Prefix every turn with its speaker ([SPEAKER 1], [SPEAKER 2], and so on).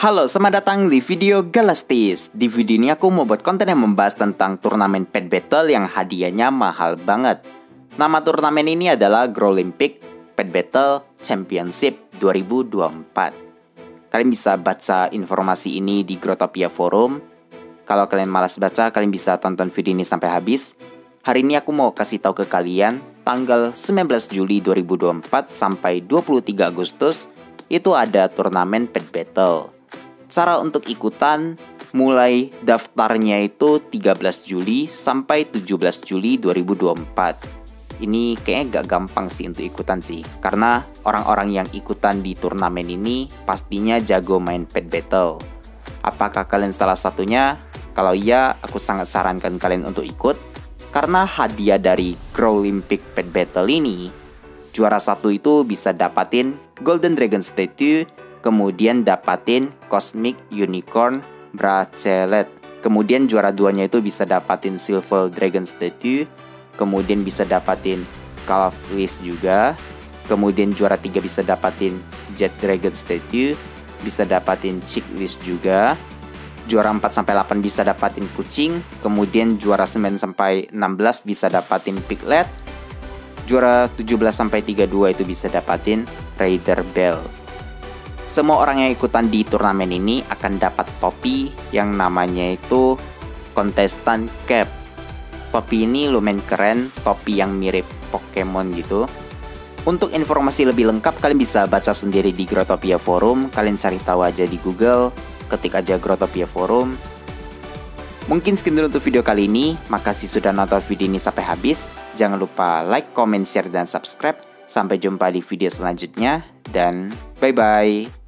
[SPEAKER 1] Halo, selamat datang di video Galastis. Di video ini aku mau buat konten yang membahas tentang turnamen Pet Battle yang hadiahnya mahal banget. Nama turnamen ini adalah Growlympic Pet Battle Championship 2024. Kalian bisa baca informasi ini di Growtopia Forum. Kalau kalian malas baca, kalian bisa tonton video ini sampai habis. Hari ini aku mau kasih tahu ke kalian tanggal 19 Juli 2024 sampai 23 Agustus itu ada turnamen Pet Battle. Cara untuk ikutan mulai daftarnya itu 13 Juli sampai 17 Juli 2024. Ini kayaknya gak gampang sih untuk ikutan sih, karena orang-orang yang ikutan di turnamen ini pastinya jago main Pet Battle. Apakah kalian salah satunya? Kalau iya, aku sangat sarankan kalian untuk ikut, karena hadiah dari Growlympic Pet Battle ini, juara satu itu bisa dapatin Golden Dragon Statue, kemudian dapatin Cosmic Unicorn Bracelet. Kemudian juara duanya itu bisa dapatin Silver Dragon Statue, kemudian bisa dapatin Calfwish juga. Kemudian juara 3 bisa dapatin Jet Dragon Statue, bisa dapatin Chickwish juga. Juara 4 sampai 8 bisa dapatin kucing, kemudian juara 9 sampai 16 bisa dapatin Piglet. Juara 17 sampai 32 itu bisa dapatin Raider Bell. Semua orang yang ikutan di turnamen ini akan dapat topi yang namanya itu Contestant Cap. Topi ini lumayan keren, topi yang mirip Pokemon gitu. Untuk informasi lebih lengkap kalian bisa baca sendiri di Growtopia Forum. Kalian cari tahu aja di Google, ketik aja Growtopia Forum. Mungkin sekian dulu untuk video kali ini. Makasih sudah nonton video ini sampai habis. Jangan lupa like, comment, share, dan subscribe. Sampai jumpa di video selanjutnya dan bye-bye.